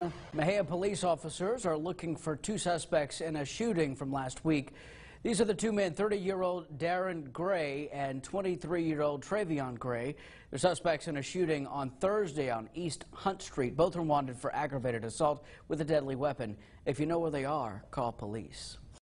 Mexia police officers are looking for two suspects in a shooting from last week. These are the two men, 30-year-old Darren Gray and 23-year-old Travion Gray. They're suspects in a shooting on Thursday on East Hunt Street. Both are wanted for aggravated assault with a deadly weapon. If you know where they are, call police.